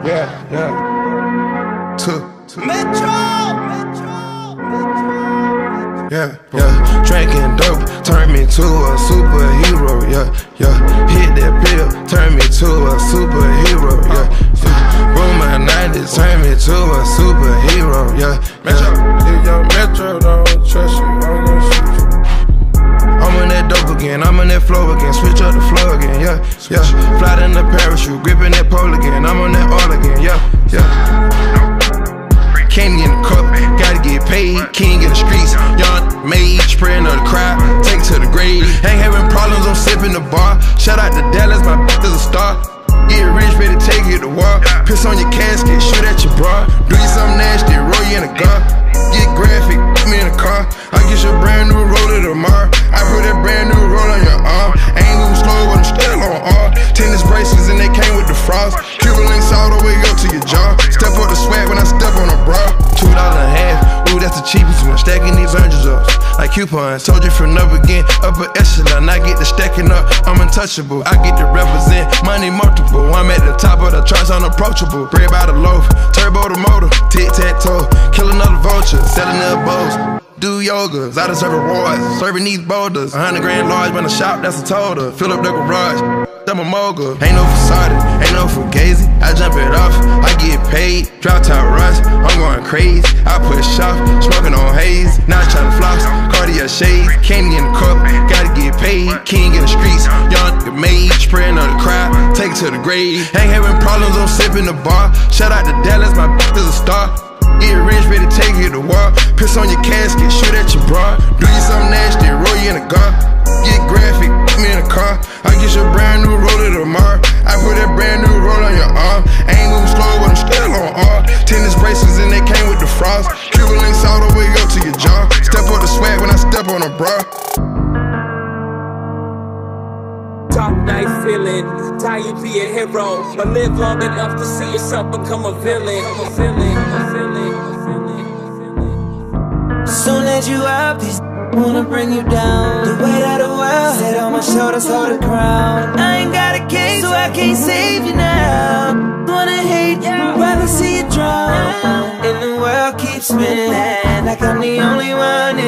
Yeah. To Metro. Yeah. Drinking dope turned me to a superhero. Hit that pill, turned me to a superhero. Boom, my 90s turned me to a superhero. Metro, if young Metro don't trust you, I'm gonna shoot you. I'm on that dope again, I'm on that flow again, switch up the flow again, Fly in the parachute, gripping that pole again, I'm on that all again, Candy in the cup, gotta get paid, king in the streets, young made, spreading of the crowd, take to the grave. Ain't having problems, I'm sipping the bar. Shout out to Dallas, my is a star. Get rich, better take it to war. Piss on your casket, shoot at your bra. Do you something nasty, roll you in a gun. Get graphic, put me in a car. I get you a brand new roller tomorrow. I put that brand new roll on your arm. Ain't moving slow, but I'm still on R. Tennis bracelets and they came with the frost. Cuban links all the way up to your jaw. Step up the swag when I step on a bra. $2 and a half, ooh, that's the cheapest one. Stacking these hundreds up like coupons. Told you from up again, upper echelon. I get the stacking up, I'm untouchable. I get to represent money multiple. I'm at the top of the charts, unapproachable. Bread by the loaf, turbo the motor, tic-tac-toe. Kill another vulture, selling the bows. Do yoga, I deserve rewards. Serving these boulders, 100 grand large, when I shop, that's a total. Fill up the garage, I'm a mogul. Ain't no facade, ain't no fugazi. I jump it off, I get paid. Drop top rush, I'm going crazy. I push off, smoking on haze. Not trying to floss, Cartier shades. Candy in the cup, gotta get paid. King in the streets, young made. Spreading on the crowd, take it to the grave. Ain't having problems, I'm sipping the bar. Shout out to Dallas, my is a star. Get rich, better take it to war. Piss on your casket, shoot at your bra. Do you something nasty, roll you in a gun. Get graphic, put me in a car. I get you a brand new roller tomorrow. I put that brand new roll on your arm. Ain't moving slow, but I'm still on R. Tennis bracelets and they came with the frost. Cuban links all the way up to your jaw. Step up the swag when I step on a bra. Top night feeling, tie you be a hero, but live long enough to see yourself become a villain. Soon as you up, these wanna bring you down. The weight of the world sit on my shoulders, hold the crown. I ain't got a case, so I can't save you now. Wanna hate, rather see you drown. And the world keeps spinning like I'm the only one.